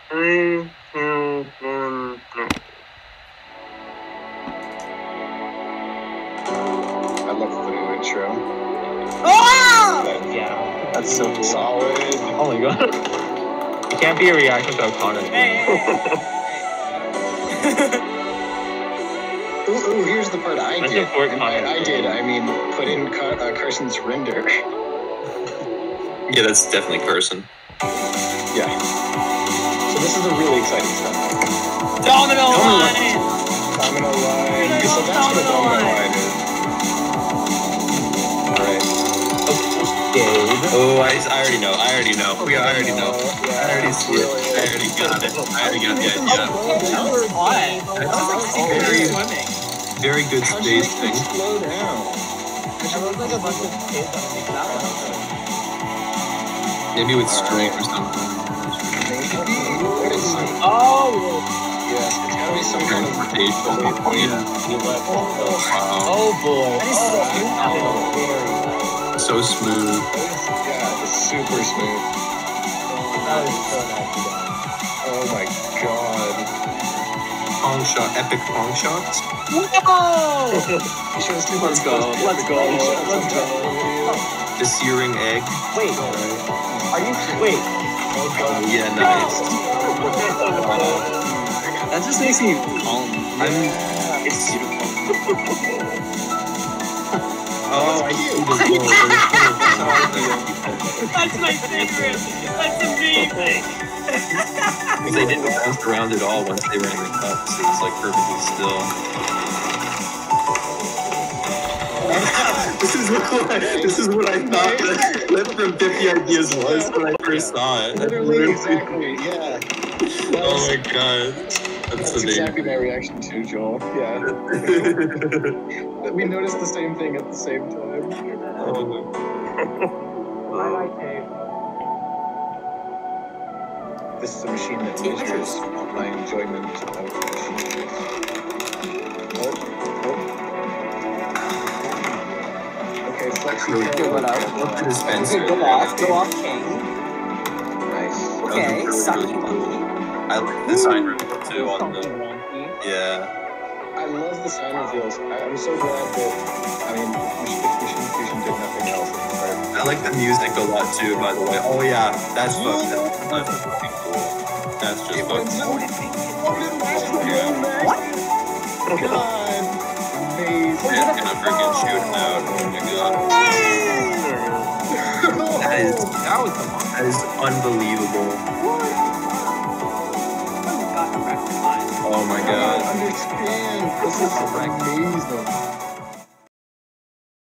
3, 2, 1, go. I love the new intro. Oh! Yeah. That's so solid. Oh my god. It can't be a reaction to Conrad. Hey. Ooh, here's the part I That's did. important And content. I did. I mean, put in Carson's render. Yeah, that's definitely Carson. Yeah. So this is the really exciting stuff. Domino line! Domino line. So that's what a domino line is. Alright. Oh, I already know. I already know. I already know. I already see it. I already got it. I already got the idea. That was fun. That was like synchronized swimming. Very good How'd space you thing. slow down? That was like a bunch of kids on the that one. Maybe with string or something. Oh! Yeah, it's gotta be some kind of Transportation. Oh boy. So smooth. Yeah, it's super smooth. That was so nice. Oh my god. Pong shot. Epic pong shots. Whoa! Let's go. Let's go. Let's go. The searing egg. Wait. Are you? Wait. Yeah, nice. That just makes me calm. It's beautiful. Oh, I see That's my favorite. That's amazing. because they didn't bounce around at all once they were in the cups. It was like perfectly still. This is what I thought that from 50 Ideas was when I first saw it. Literally, exactly, yeah. Oh my god. That's That's exactly my reaction too, Joel. Yeah. We noticed the same thing at the same time. This is a machine that measures my enjoyment of machines. Okay, flexi. What up? Look at his fence. Okay, go off, King. Nice. Okay, sucky monkey. I like the sign reveal too on the. Yeah. I love the sign reveals. I'm so glad that, I mean, Machine Fusion did nothing else. I like the music a lot too, by the way. Oh yeah, that's fucking cool. That's just fucking cool. What? God. Amazing. Yeah, gonna freaking shoot him out. Oh my god. That is unbelievable. Oh my I god. understand. This is amazing.